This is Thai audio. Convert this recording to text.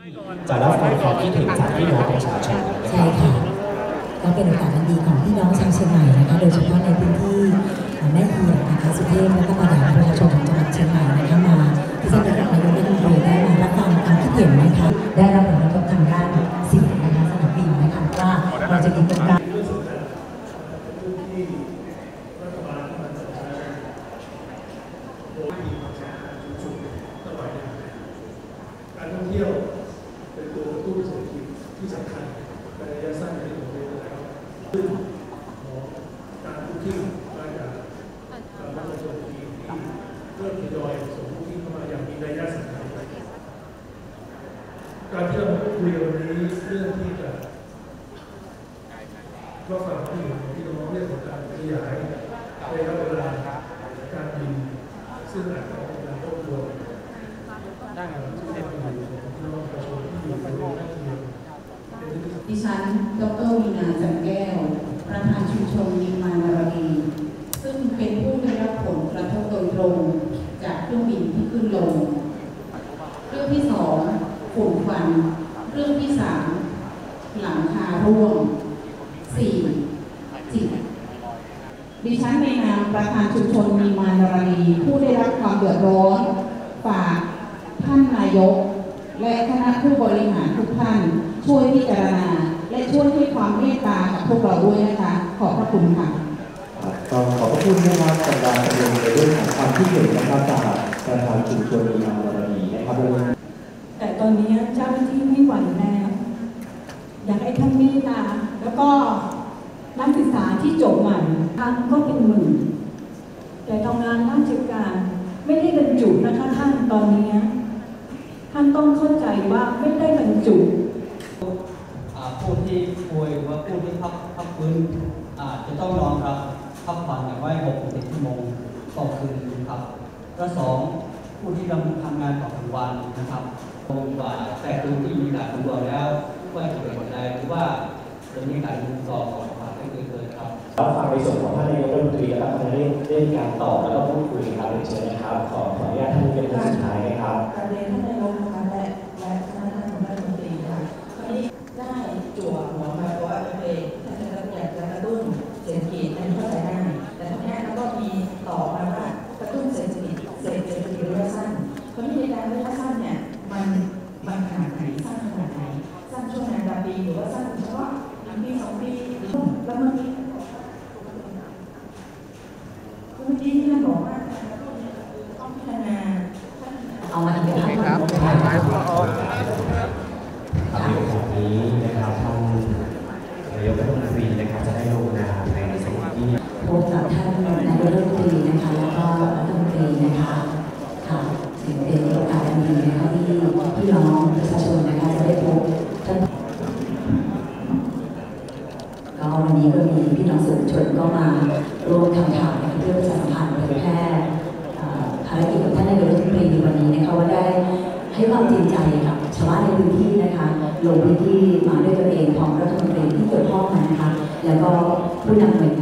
จะรับฟังความคิดเห็นจากพี่น้องประชาชนใช่ค่ะก็เป็นโอกาสอันดีของพี่น้องชาวเชียงใหม่นะคะโดยเฉพาะในพื้นที่แม่เหี่ยนะคะสุเทพและก็มาดามประชาชนของจังหวัดเชียงใหม่นะคะมาที่ท่านนายกรัฐมนตรีได้มารับฟังความคิดเห็นนะคะได้รับผลกระทบทางด้านเสียงนะคะสนามบินนะคะว่าเราจะมีโครงการการท่องเที่ยวเป็นตัวกระตุ้นเศรษฐกิจที่สำคัญในระยะสั้นในผมเรียนแล้วซึ่งของการท่องเที่ยวมาจากประชาชนที่เริ่มทยอยส่งผู้ที่เข้ามาอย่างมีระยะสำคัญการที่เราคุยวันนี้เรื่องที่จะก็ฝากที่น้องเรื่องของการขยายระยะเวลาการบินซึ่งอาจจะเป็นการรบกวนดิฉันดร.วีณาจันแก้วประธานชุมชนนิมมานารดีซึ่งเป็นผู้ได้รับผลกระทบโดยตรงจากเครื่องบินที่ขึ้นลงเรื่องที่2ฝุ่นควันเรื่องที่3หลังคาร่วง4จิตดิฉันในนามประธานชุมชนนิมมานารดีผู้ได้รับความเดือดร้อนฝากท่านนายกและคณะผู้บริหารทุกท่านช่วยพิจารณาและช่วยให้ความเมตตากับพวกเราด้วยนะคะขอบพระคุณค่ะขอบพระคุณนะครับสำหรับประเด็นในเรื่องของความคิดเห็นนะครับจากประธานชุมชนนิมมานารดีนะครับแต่ตอนนี้เจ้าหน้าที่ไม่ไหวแล้วอยากให้ท่านเมตตาแล้วก็นักศึกษาที่จบใหม่ท่านก็เป็นหมื่นแต่ทำงานราชการไม่ได้บรรจุนะคะท่านตอนนี้ท่านต้องเข้าใจว่าไม่ได้บรรจุผู้ที่ป่วยหรือว่าผู้ที่พักฟื้นจะต้องนอนรับพักผ่อนอย่างไว้6-7 ชั่วโมงต่อคืนครับและ2ผู้ที่ทำงานต่อกลางวันนะครับว่าแต่ตัวที่มีการดูแล้วว่าจะเป็นอะไรหรือว่าจะมีการดูต่อของฝ่ายที่เกิดครับรับฟังในส่วนของท่านนายกรัฐมนตรีและคณะได้มีการตอบแล้วก็พูดคุยครับเชิญนะครับขออนุญาตท่านเป็นท่านสุดท้ายนะครับการเรียนท่านนายกนะคะและคณะท่านรัฐมนตรีค่ะวันนี้ได้จั่วหัวมาว่าโอเคถ้าเราอยากจะกระตุ้นเศรษฐกิจอันนี้เข้าใจได้แต่ตรงนี้เราก็มีต่อมาว่ากระตุ้นเศรษฐกิจระยะสั้นเพราะในการระยะสั้นเนี่ยมันขนาดไหนสั้นขนาดไหนสั้นช่วงงานปีหรือว่าสั้นเฉพาะ1 ปี 2 ปีแล้วเมื่อกี้ที่ท่านบอกว่าต้องพิจารณาเอามาอีกครับในโอกาสนี้นะครับท่านนายกรัฐมนตรีนะครับจะได้ลงนามในส่วนที่พบกับท่านนายกรัฐมนตรีนะคะแล้วก็รัฐมนตรีนะคะค่ะถือเป็นโอกาสอันดีนะคะที่พี่น้องประชาชนนะคะจะได้พบท่านก็วันนี้ก็มีพี่น้องสื่อมวลชนก็มาร่วมทำข่าวนะคะเพื่อประชาสัมพันธ์เผยแพร่ภารกิจของท่านนายกรัฐมนตรีในวันนี้นะคะว่าได้ให้ความจริงใจกับชาวบ้านในพื้นที่นะคะลงพื้นที่มาด้วยตัวเองของรัฐมนตรีที่เกี่ยวข้องนะคะแล้วก็ผู้นำหน่วยงาน